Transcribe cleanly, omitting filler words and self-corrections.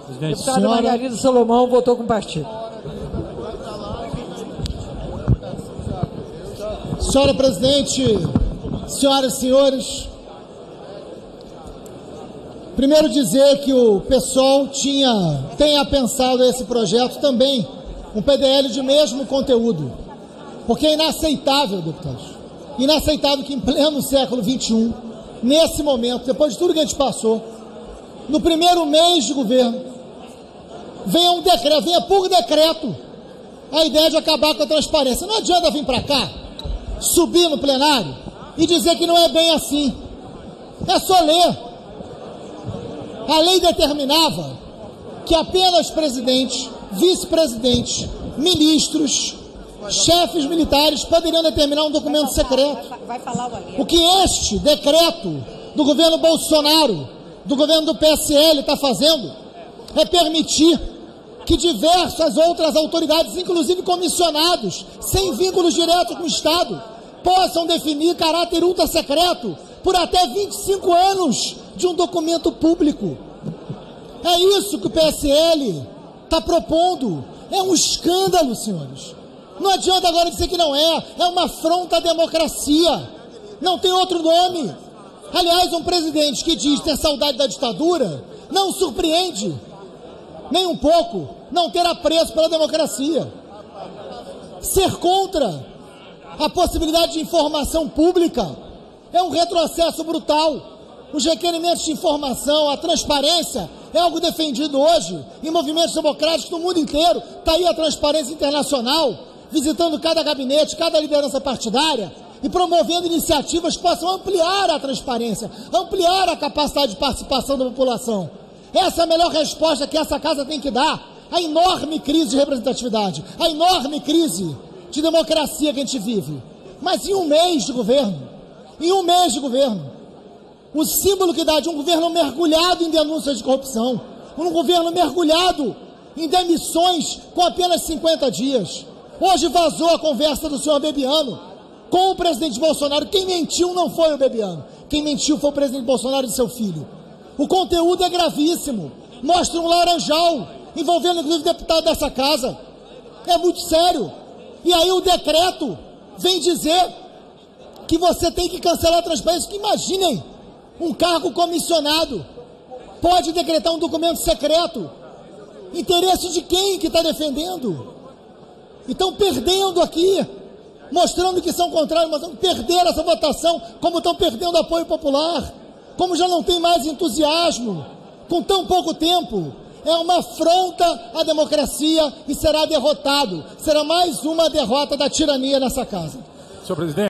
Deputada Margarida Solomão votou com partido. Senhora presidente, senhoras e senhores, primeiro dizer que o PSOL tenha pensado esse projeto também, um PDL de mesmo conteúdo, porque é inaceitável, deputados, inaceitável que em pleno século XXI, nesse momento, depois de tudo que a gente passou, no primeiro mês de governo, venha por decreto a ideia de acabar com a transparência. Não adianta vir para cá, subir no plenário e dizer que não é bem assim. É só ler. A lei determinava que apenas presidente, vice-presidente, ministros, chefes militares poderiam determinar um documento secreto. O que este decreto do governo Bolsonaro, do governo do PSL está fazendo é permitir que diversas outras autoridades, inclusive comissionados, sem vínculos diretos com o Estado, possam definir caráter ultra secreto por até 25 anos de um documento público. É isso que o PSL está propondo. É um escândalo, senhores. Não adianta agora dizer que não é. É uma afronta à democracia. Não tem outro nome. Aliás, um presidente que diz ter saudade da ditadura não surpreende nem um pouco não ter apreço pela democracia. Ser contra a possibilidade de informação pública é um retrocesso brutal. Os requerimentos de informação, a transparência é algo defendido hoje em movimentos democráticos no mundo inteiro. Está aí a Transparência Internacional, visitando cada gabinete, cada liderança partidária e promovendo iniciativas que possam ampliar a transparência, ampliar a capacidade de participação da população. Essa é a melhor resposta que essa casa tem que dar à enorme crise de representatividade, à enorme crise de democracia que a gente vive. Mas em um mês de governo, o símbolo que dá de um governo mergulhado em denúncias de corrupção, um governo mergulhado em demissões com apenas 50 dias. Hoje vazou a conversa do senhor Bebiano com o presidente Bolsonaro. Quem mentiu não foi o Bebiano, quem mentiu foi o presidente Bolsonaro e seu filho. O conteúdo é gravíssimo, mostra um laranjal, envolvendo inclusive deputado dessa casa. É muito sério. E aí o decreto vem dizer que você tem que cancelar a transparência. Que imaginem, um cargo comissionado pode decretar um documento secreto. Interesse de quem que está defendendo? E estão perdendo aqui, mostrando que são contrários, mas vão perder essa votação, como estão perdendo apoio popular, como já não tem mais entusiasmo, com tão pouco tempo. É uma afronta à democracia e será derrotado. Será mais uma derrota da tirania nessa casa. Senhor presidente.